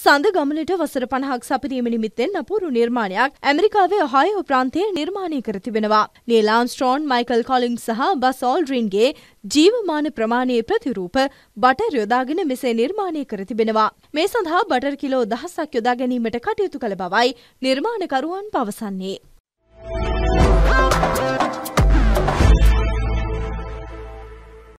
සඳ ගමනට වසර 50ක් සපිරීම නිමිත්තෙන් අපූර්ව නිර්මාණයක් ඇමරිකාවේ ඔහායෝ ප්‍රාන්තයේ නිර්මාණය කර තිබෙනවා. නීල් ආම්ස්ට්‍රෝන්, මයිකල් කොලින්ස් සහ බස් ඕල්ඩ්‍රින්ගේ ජීවමාන ප්‍රමාණයේ ප්‍රතිරූප බටර් යොදාගෙන මෙසේ නිර්මාණය කර තිබෙනවා. මේ සඳහා බටර් කිලෝ 1000ක් යොදා ගැනීමට කටයුතු කළ බවයි නිර්මාණකරුවන් පවසන්නේ.